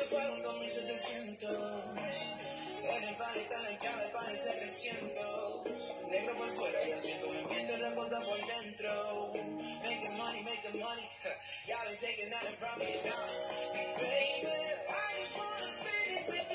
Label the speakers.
Speaker 1: fueron 2700. En el planeta la llave parece 300. Negro por fuera y haciendo ambiente rebota por dentro. Making money, yeah, they taking that from me now. Baby, I just wanna speak with